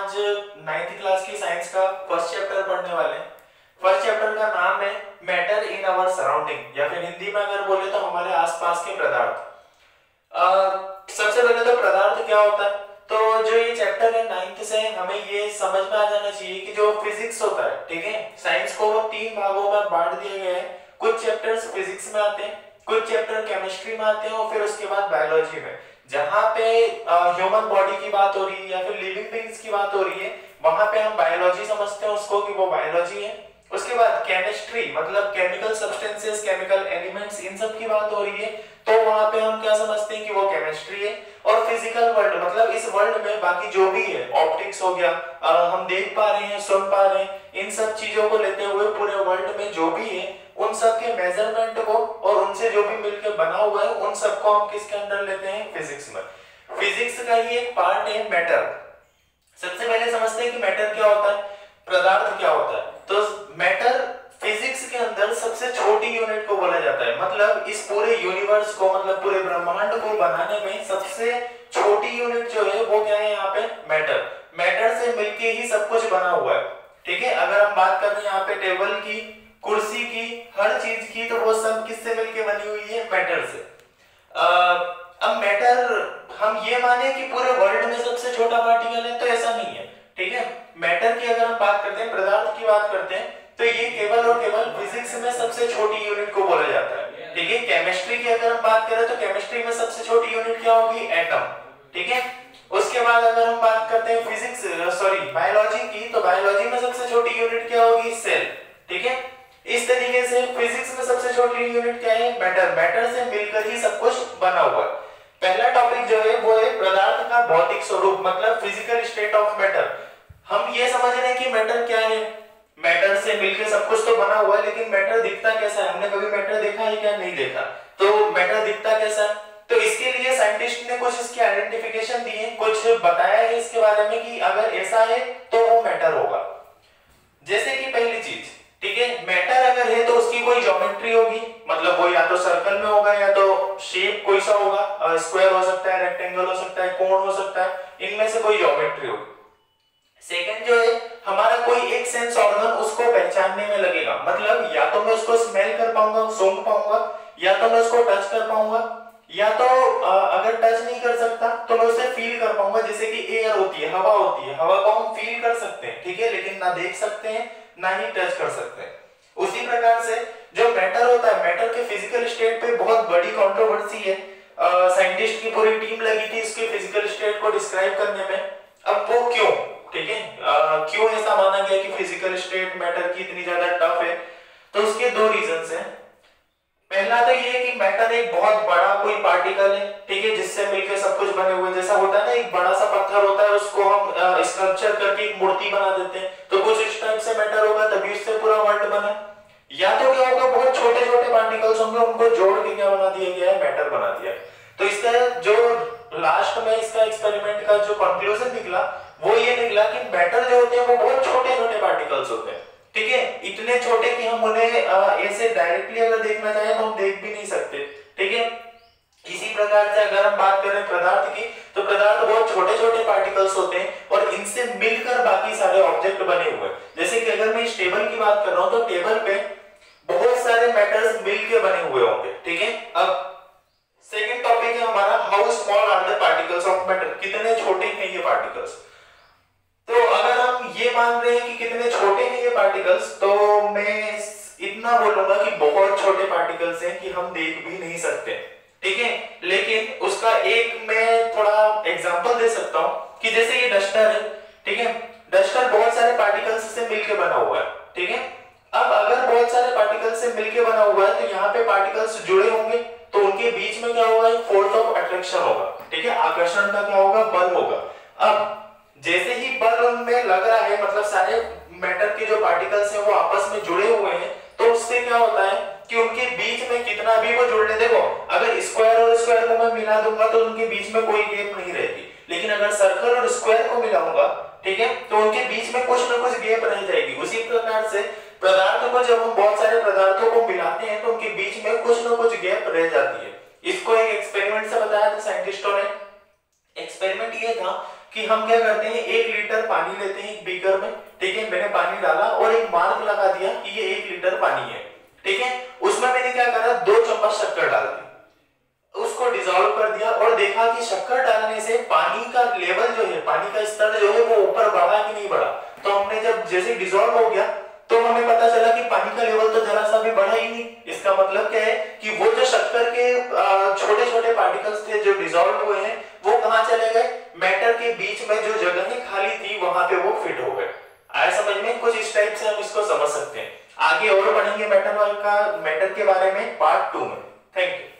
आज 9th class की science का फर्स्ट चैप्टर पढ़ने वाले हैं। फर्स्ट चैप्टर का नाम है मैटर इन आवर सराउंडिंग, या फिर हिंदी में अगर बोले तो हमारे आसपास के पदार्थ। सबसे पहले तो पदार्थ क्या होता है, तो जो ये चैप्टर है 9th से हमें ये समझ में आ जाना चाहिए कि जो फिजिक्स होता है, ठीक है, साइंस को वो 3 भागों में बांट दिए गए हैं। कुछ चैप्टर्स फिजिक्स में आते हैं, कुछ चैप्टर केमिस्ट्री में आते हैं और फिर उसके बाद बायोलॉजी में। जहां पे ह्यूमन बॉडी की बात हो रही है या फिर लिविंग बीइंग्स की बात हो रही है, वहां पे हम बायोलॉजी समझते हैं उसको कि वो बायोलॉजी है। उसके बाद केमिस्ट्री मतलब केमिकल सब्सटेंसेस, केमिकल एलिमेंट्स, इन सब की बात हो रही है, तो वहां पे हम क्या समझते हैं कि वो केमिस्ट्री है। और फिजिकल वर्ल्ड मतलब इस वर्ल्ड में बाकी जो भी है, ऑप्टिक्स हो गया, हम देख पा रहे हैं, सुन पा रहे हैं, इन सब चीजों को लेते हुए पूरे वर्ल्ड में जो भी है उन सब के मेजरमेंट को और उनसे जो भी मिलकर बना हुआ है उन सबको हम किसके अंदर लेते हैं, फिजिक्स में। फिजिक्स का ही एक पार्ट है मैटर। सबसे पहले समझते हैं कि मैटर क्या होता है, पदार्थ क्या होता है। तो मैटर फिजिक्स के अंदर सबसे छोटी यूनिट को बोला जाता है। मतलब इस पूरे यूनिवर्स को, मतलब पूरे ब्रह्मांड को बनाने में सबसे छोटी यूनिट जो है वो क्या है यहाँ पे, मैटर। मैटर से मिलके ही सब कुछ बना हुआ है, ठीक है। अगर हम बात कर रहे हैं यहाँ पे टेबल की, कुर्सी की, हर चीज की, तो वो सब किससे मिलके बनी हुई है, मैटर से। अब मैटर हम ये माने कि पूरे वर्ल्ड में सबसे छोटा पार्टिकल है, तो ऐसा नहीं है, ठीक है। मैटर की अगर हम बात करते हैं, पदार्थ की बात करते हैं, तो ये केवल और केवल फिजिक्स में सबसे छोटी यूनिट को बोला जाता है, ठीक है। केमिस्ट्री की अगर हम बात करें तो केमिस्ट्री में सबसे छोटी यूनिट क्या होगी, एटम, ठीक है। उसके बाद अगर हम बात करते हैं बायोलॉजी की, तो बायोलॉजी में सबसे छोटी यूनिट क्या होगी, सेल, ठीक है। इस तरीके से फिजिक्स में सबसे छोटी यूनिट क्या है, मैटर। मैटर से मिलकर ही सब कुछ बना हुआ है। पहला टॉपिक जो है वो है पदार्थ का भौतिक स्वरूप, मतलब फिजिकल स्टेट ऑफ मैटर। हम ये समझ रहे हैं कि मैटर क्या है, मैटर से मिलकर सब कुछ तो बना हुआ है, लेकिन मैटर दिखता कैसा है, हमने कभी मैटर देखा है क्या, नहीं देखा। तो मैटर दिखता कैसा है, तो इसके लिए साइंटिस्ट ने कुछ इसकी आइडेंटिफिकेशन दी है, कुछ बताया है इसके बारे में कि अगर ऐसा है तो वो मैटर होगा। जैसे कि पहली चीज, ठीक है, मैटर अगर है तो उसकी कोई ज्योमेट्री होगी, मतलब वो या तो सर्कल में होगा या तो शेप कोई सा होगा, स्क्वायर हो सकता है, रेक्टेंगल हो सकता है, कोण हो सकता है, इनमें से कोई ज्योमेट्री होगी। सेकंड जो है, हमारा कोई एक सेंस ऑर्गन उसको पहचानने में लगेगा, मतलब या तो मैं उसको स्मेल कर पाऊंगा, सूंघ पाऊंगा, या तो मैं उसको टच कर पाऊंगा, या तो अगर टच नहीं कर सकता तो मैं उसे फील कर पाऊंगा। जैसे कि एयर होती है, हवा होती है, हवा को हम फील कर सकते हैं, ठीक है, लेकिन ना देख सकते हैं ना ही टच कर सकते हैं। उसी प्रकार से जो मैटर होता है, मैटर के फिजिकल स्टेट पे बहुत बड़ी कंट्रोवर्सी है। साइंटिस्ट की पूरी टीम लगी थी इसके फिजिकल स्टेट को डिस्क्राइब करने में। अब वो क्यों, ठीक है, क्यों ऐसा माना गया कि फिजिकल स्टेट मैटर की इतनी ज्यादा टफ है, तो उसके 2 रीजंस हैं। पहला तो ये कि मैटर एक बहुत बड़ा कोई पार्टिकल है, ठीक है, जिससे मिलकर सब कुछ बने हुए। जैसा होता है ना, एक बड़ा सा पत्थर होता है, उसको हम स्कल्पचर करके एक मूर्ति बना देते हैं, तो कुछ इस टाइप से मैटर होगा, तभी उससे पूरा वर्ल्ड बना। या तो क्या होगा, बहुत छोटे छोटे पार्टिकल्स होंगे, उनको जोड़ के क्या बना दिया गया है, मैटर बना दिया। तो इसका जो लास्ट में इसका एक्सपेरिमेंट का जो कंक्लूजन निकला वो ये निकला कि मैटर जो होते हैं वो बहुत छोटे छोटे पार्टिकल्स होते हैं, ठीक है, इतने छोटे कि हम उन्हें ऐसे डायरेक्टली अगर देखना चाहें तो हम देख भी नहीं सकते, ठीक है। इसी प्रकार से अगर हम बात करें पदार्थ की, तो पदार्थ बहुत छोटे छोटे पार्टिकल्स होते हैं और इनसे मिलकर बाकी सारे ऑब्जेक्ट बने हुए हैं। जैसे कि अगर मैं इस टेबल की बात कर रहा हूं, तो टेबल पे बहुत सारे मैटर्स मिलकर बने हुए होंगे, ठीक है। अब सेकंड टॉपिक है हमारा, how small are the particles of matter, कितने छोटे हैं ये पार्टिकल्स। तो अगर हम ये मान रहे हैं कि कितने छोटे हैं ये पार्टिकल्स, तो मैं इतना बोलूंगा कि बहुत छोटे पार्टिकल्स हैं कि हम देख भी नहीं सकते, ठीक है। लेकिन उसका एक मैं थोड़ा एग्जांपल दे सकता हूं कि जैसे ये डस्टर है, ठीक है, डस्टर बहुत सारे पार्टिकल्स से मिलकर बना हुआ है, ठीक है। अब अगर बहुत सारे पार्टिकल्स से मिलकर बना हुआ है, तो यहाँ पे पार्टिकल्स जुड़े होंगे, तो उनके बीच में क्या होगा, एक फोर्स ऑफ अट्रैक्शन होगा, ठीक है, आकर्षण का क्या होगा, बल होगा। अब जैसे ही बल उनमें लग रहा है, मतलब सारे मैटर के जो पार्टिकल्स हैं वो आपस में जुड़े हुए हैं, तो उससे क्या होता है कि उनके बीच में कितना भी वो जुड़ ले, देखो अगर स्क्वायर और स्क्वायर को मैं मिला दूंगा तो उनके बीच में कोई गैप नहीं रहेगी, लेकिन अगर सर्कल और स्क्वायर को मिलाऊंगा, ठीक है, तो उनके बीच में कुछ ना कुछ गैप रह जाएगी। उसी प्रकार से पदार्थों को जब हम बहुत सारे पदार्थों को मिलाते हैं तो उनके बीच में कुछ ना कुछ गैप रह जाती है। इसको एक एक्सपेरिमेंट से बताया था साइंटिस्टों ने। एक्सपेरिमेंट ये था कि हम क्या करते हैं, 1 लीटर पानी लेते हैं एक बीकर में, ठीक है, मैंने पानी डाला और एक मार्क लगा दिया कि ये 1 लीटर पानी है, ठीक है। उसमें मैंने क्या करा, 2 चम्मच शक्कर डाल दी, उसको डिसॉल्व कर दिया और देखा कि शक्कर डालने से पानी का लेवल जो है, पानी का स्तर जो है वो ऊपर बढ़ा कि नहीं बढ़ा। तो हमने जब जैसे डिसॉल्व हो गया तो हमें पता चला कि पानी का लेवल तो जरा सा भी बढ़ा ही नहीं। इसका मतलब क्या है कि वो जो शक्कर के छोटे छोटे पार्टिकल्स थे जो डिसॉल्व हुए हैं वो कहां चले गए, मैटर के बीच में जो जगह खाली थी वहां पे वो फिट हो गए। आया समझ में? कुछ इस टाइप से हम इसको समझ सकते हैं। आगे और पढ़ेंगे मैटर के बारे में पार्ट 2 में। Thank you.